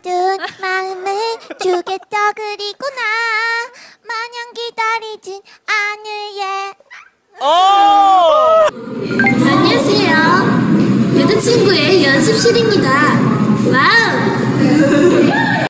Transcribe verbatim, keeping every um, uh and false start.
모든 마음을 주겠다. 그리고 나 마냥 기다리진 않을 예. 안녕하세요. 여자친구의 연습실입니다. 와우.